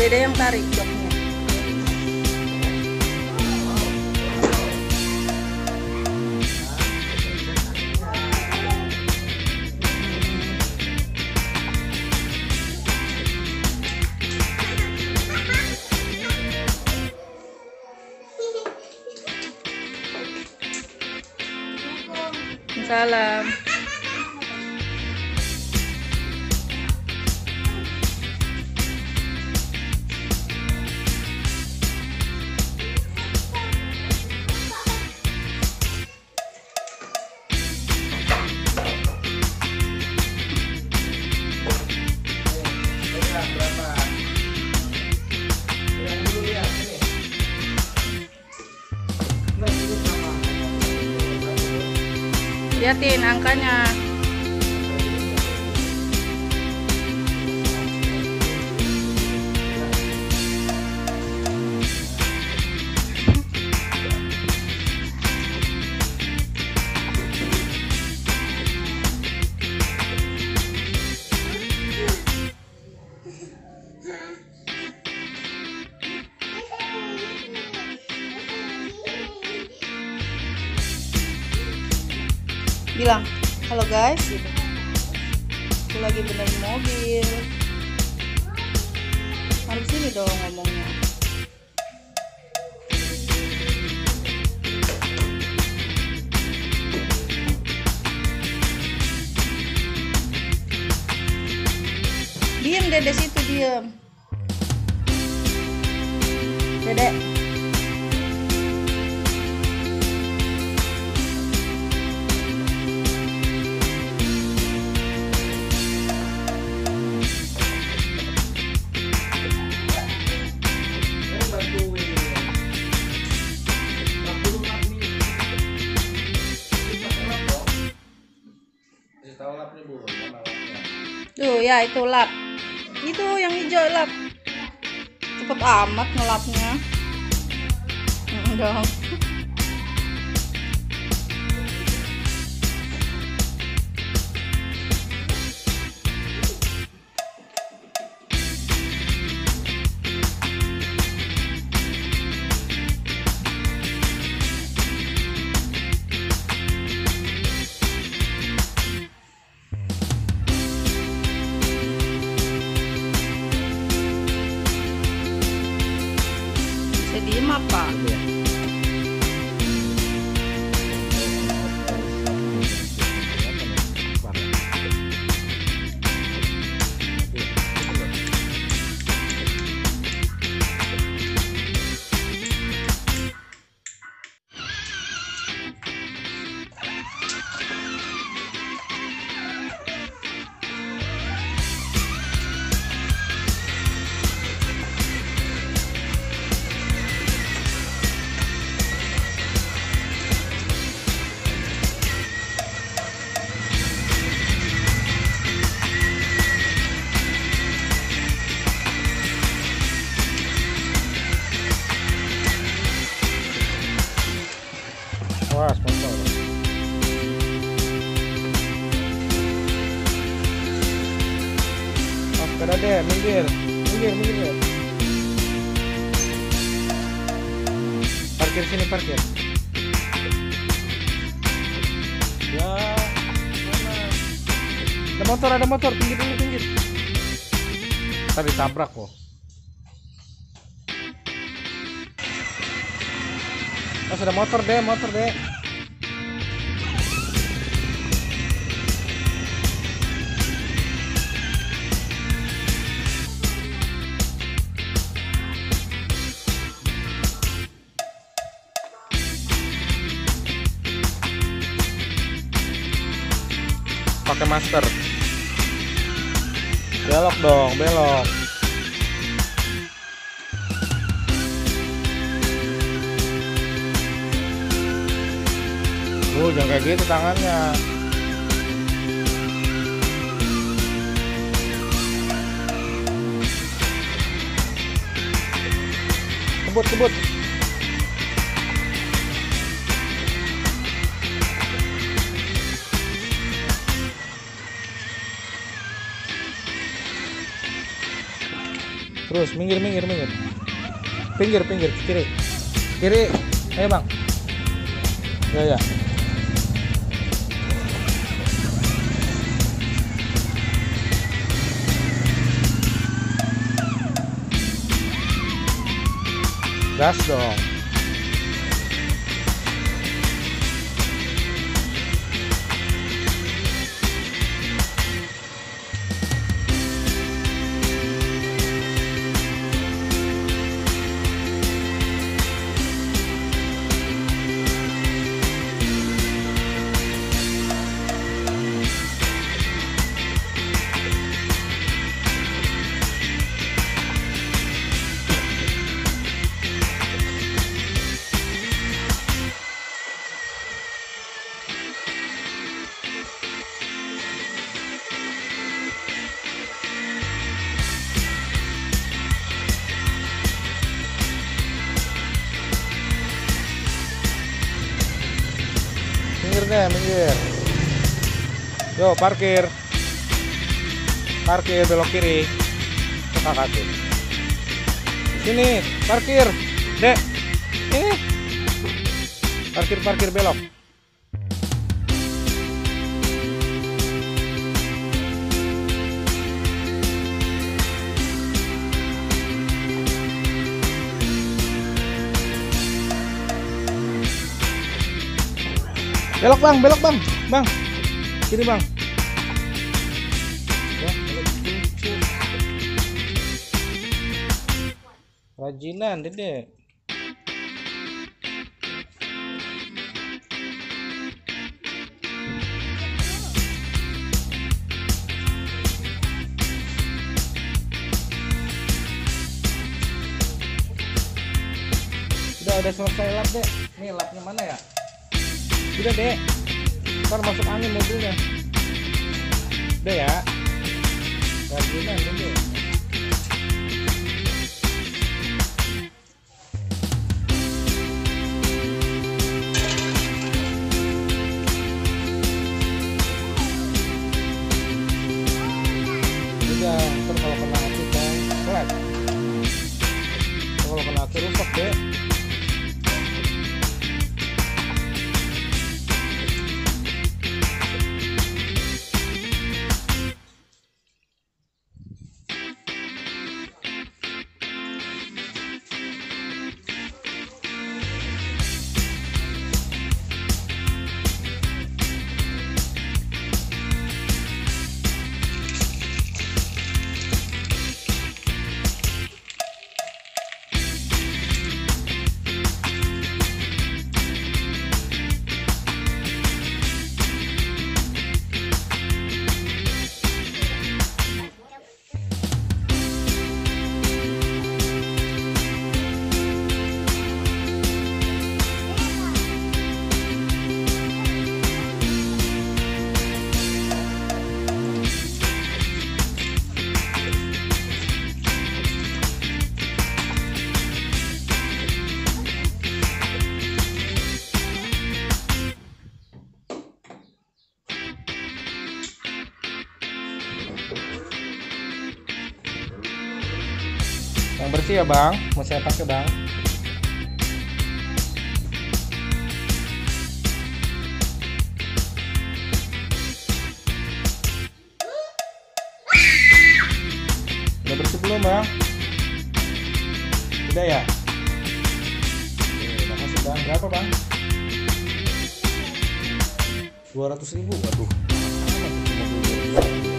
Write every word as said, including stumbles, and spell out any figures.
Dede yang tarik joknya. Salam. Liatin angkanya. Bilang halo guys gitu. Aku lagi benerin mobil. Harus sini dong ngomongnya. Diam Dede situ, diam. Dede. Tuh ya itu lap. Itu yang hijau lap. Cepet amat ngelapnya. Enggak. Diem apa? Awas, motor. Oke, Dede, minggir, minggir, minggir. Parkir sini, parkir. Ya, mana? Ada motor, ada motor, pinggir dulu, pinggir. Tadi tabrak kok. Oh, ada motor deh, motor deh. Pakai masker. Belok dong, belok. Oh, jangan kayak gitu tangannya. Kebut, kebut. Terus minggir minggir minggir. Pinggir pinggir kiri. Kiri. Ayo bang. Ya ya. Gas dong. Minggir deh, minggir. Yo, parkir. Parkir, belok kiri. Ke kakak tuh. Sini, parkir. Dek. Ini. Parkir, parkir, belok. Belok bang, belok bang, bang, kiri bang. Rajinan, dede. Udah, udah selesai lap deh. Nih lapnya mana ya? Udah deh, ntar masuk angin mobilnya. Udah ya, rajinan dulu. Udah, ntar kalau kena api kan flat. Kalau kena api rusak deh. Yang bersih ya bang, mau saya pakai bang. Udah bersih belum bang? Udah ya? Oke, makasih bang. Berapa bang? dua ratus ribu. Waduh.